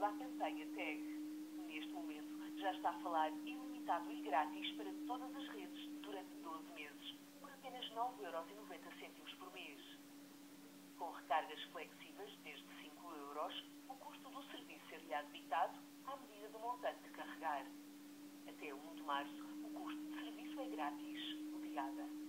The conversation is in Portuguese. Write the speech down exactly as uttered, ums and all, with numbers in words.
à campanha Tag. Neste momento, já está a falar ilimitado e grátis para todas as redes durante doze meses, por apenas nove euros e noventa cêntimos por mês. Com recargas flexíveis desde cinco euros, o custo do serviço ser-lhe debitado à medida do montante que carregar. Até um de março, o custo de serviço é grátis. Obrigada.